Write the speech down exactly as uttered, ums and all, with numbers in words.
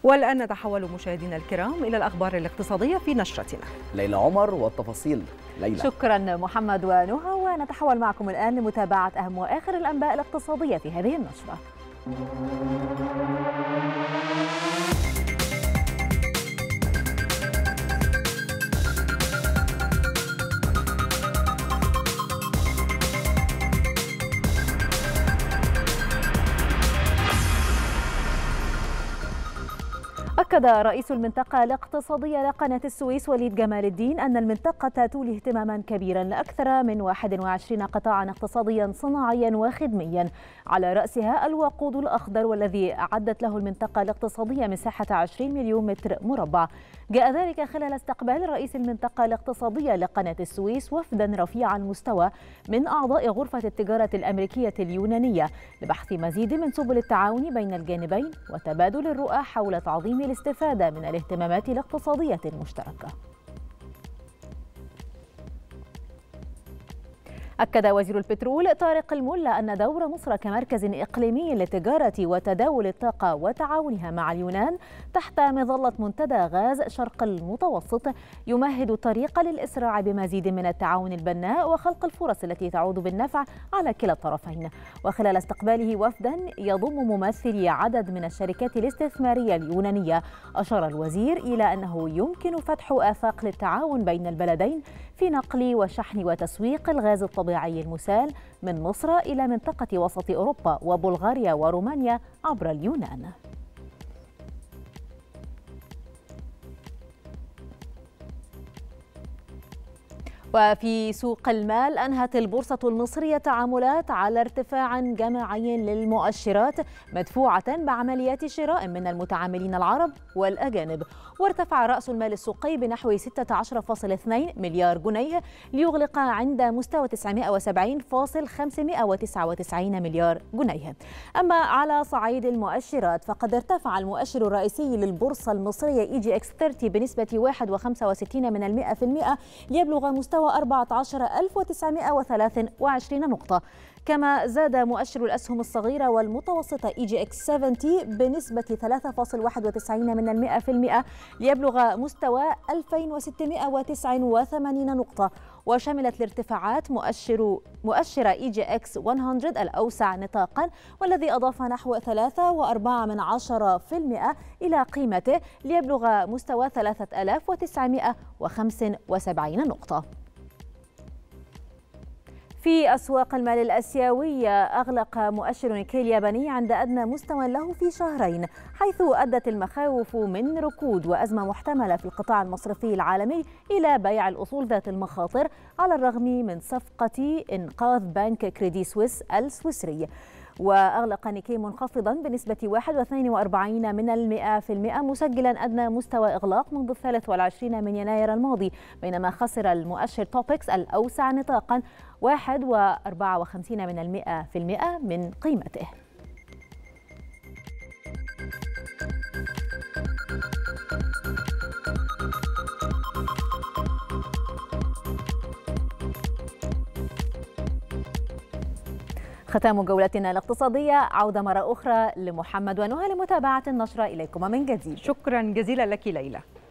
والآن نتحول مشاهدينا الكرام إلى الأخبار الاقتصادية في نشرتنا. ليلى عمر والتفاصيل. ليلى. شكرا محمد ونهى، ونتحول معكم الآن لمتابعة أهم وآخر الأنباء الاقتصادية في هذه النشرة. أكد رئيس المنطقة الاقتصادية لقناة السويس وليد جمال الدين أن المنطقة تولي اهتماما كبيرا لأكثر من واحد وعشرين قطاعا اقتصاديا صناعيا وخدميا، على رأسها الوقود الأخضر والذي أعدت له المنطقة الاقتصادية مساحة عشرين مليون متر مربع. جاء ذلك خلال استقبال رئيس المنطقة الاقتصادية لقناة السويس وفدا رفيع المستوى من أعضاء غرفة التجارة الأمريكية اليونانية لبحث مزيد من سبل التعاون بين الجانبين وتبادل الرؤى حول تعظيم الاستفادة من الاهتمامات الاقتصادية المشتركة. أكد وزير البترول طارق الملا أن دور مصر كمركز إقليمي للتجارة وتداول الطاقة وتعاونها مع اليونان تحت مظلة منتدى غاز شرق المتوسط يمهد الطريق للإسراع بمزيد من التعاون البناء وخلق الفرص التي تعود بالنفع على كلا الطرفين. وخلال استقباله وفدا يضم ممثلي عدد من الشركات الاستثمارية اليونانية، أشار الوزير إلى أنه يمكن فتح آفاق للتعاون بين البلدين في نقل وشحن وتسويق الغاز الطبيعي المسال من مصر إلى منطقة وسط أوروبا وبلغاريا ورومانيا عبر اليونان. وفي سوق المال أنهت البورصة المصرية تعاملات على ارتفاع جماعي للمؤشرات مدفوعة بعمليات شراء من المتعاملين العرب والأجانب، وارتفع رأس المال السوقي بنحو ستة عشر فاصلة اثنين مليار جنيه ليغلق عند مستوى تسعمائة وسبعين فاصلة خمسمائة وتسعة وتسعين مليار جنيه. أما على صعيد المؤشرات فقد ارتفع المؤشر الرئيسي للبورصة المصرية إي جي إكس ثلاثين بنسبة واحد فاصلة خمسة وستين من المئة في المئة ليبلغ مستوى أربعة عشر ألف وتسعمائة وثلاثة وعشرين نقطة. كما زاد مؤشر الأسهم الصغيرة والمتوسطة إي جي إكس سبعين بنسبة ثلاثة فاصلة واحد وتسعين من المئة في المئة ليبلغ مستوى ألفين وستمائة وتسعة وثمانين نقطة. وشملت الارتفاعات مؤشر مؤشر إي جي إكس مئة الأوسع نطاقا والذي أضاف نحو ثلاثة فاصلة أربعة من عشرة في المئة إلى قيمته ليبلغ مستوى ثلاثة آلاف وتسعمائة وخمسة وسبعين نقطة. في أسواق المال الآسيوية أغلق مؤشر نيكي الياباني عند أدنى مستوى له في شهرين، حيث أدت المخاوف من ركود وأزمة محتملة في القطاع المصرفي العالمي إلى بيع الأصول ذات المخاطر على الرغم من صفقة إنقاذ بنك كريدي سويس السويسري. وأغلق نيكي منخفضا بنسبة واحد فاصلة اثنين وأربعين من المئة في المئة مسجلا أدنى مستوى إغلاق منذ الثالث والعشرين من يناير الماضي، بينما خسر المؤشر توبكس الأوسع نطاقا واحد فاصلة أربعة وخمسين من المئة في المئة من قيمته. ختام جولتنا الاقتصادية، عودة مرة أخرى لمحمد ونهى لمتابعة النشرة. إليكم من جديد. شكرا جزيلا لك ليلى.